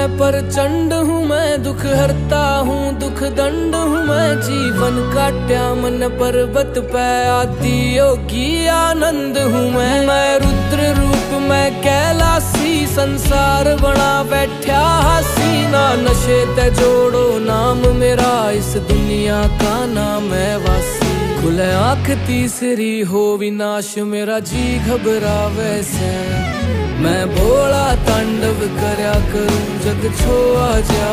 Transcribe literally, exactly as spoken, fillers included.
प्रचंड हूँ मैं, दुख हरता हूँ दुख दंड हूँ मैं। जीवन काट्या मन पर्वत पे, आदि योगी आनंद हूँ मैं। मैं रुद्र रूप मैं कैलासी, संसार बना बैठा हसीना। नशे ते जोड़ो नाम मेरा, इस दुनिया का नाम है वासी। खुले आँख तीसरी हो विनाश मेरा, जी घबरावे से। मैं भोला तांडव करया करूं, जग छोआ जा।